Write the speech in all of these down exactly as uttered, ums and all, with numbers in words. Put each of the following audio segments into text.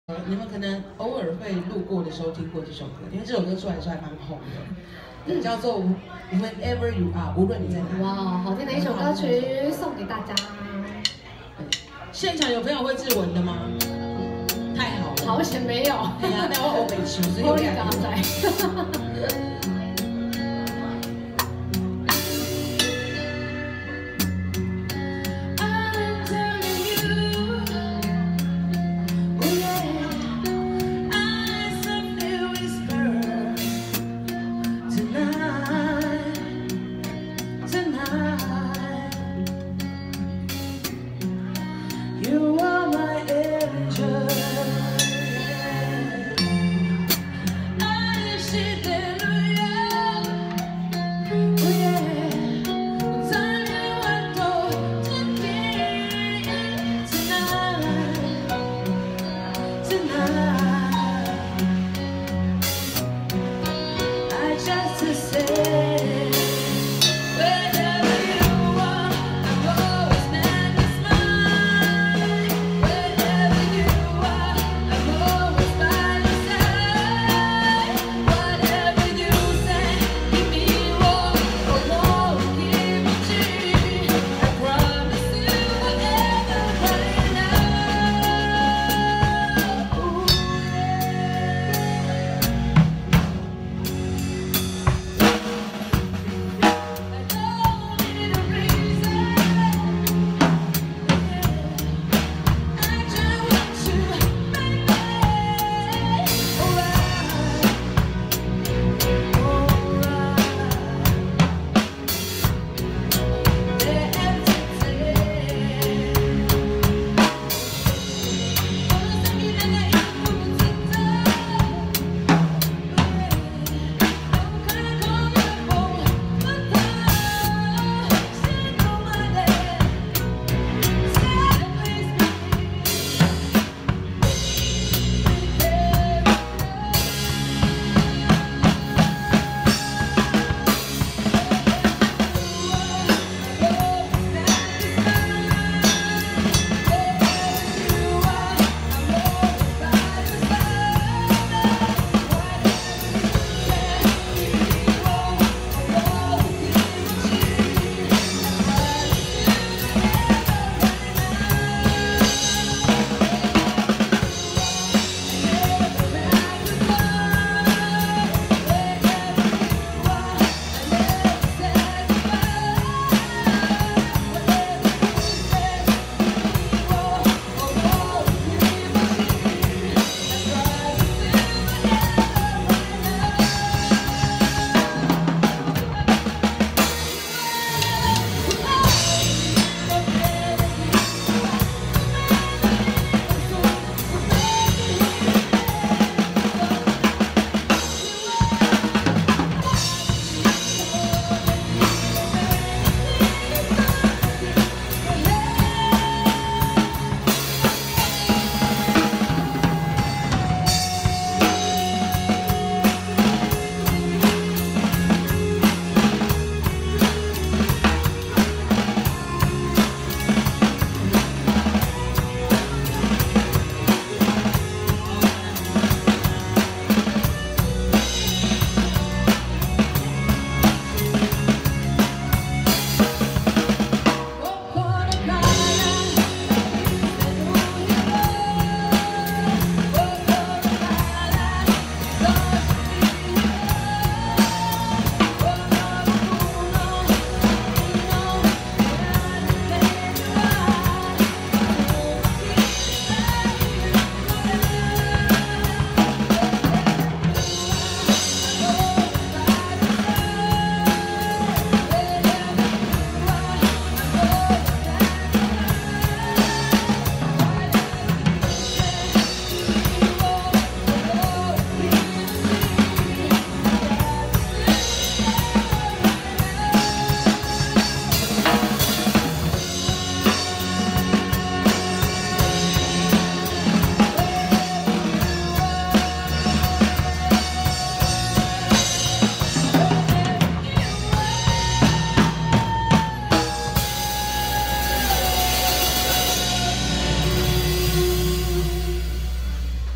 呃，你们可能偶尔会路过的时候听过这首歌，因为这首歌出来的时候还蛮红的，嗯，叫做 Whenever You Are， 无论你在哪。 哇，好听的一首歌曲，送给大家。 现场有朋友会日文的吗？太好了， 好险没有。 对呀，那我欧北球，所以我感觉。 You are my angel. I see that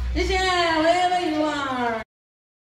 谢谢，喂。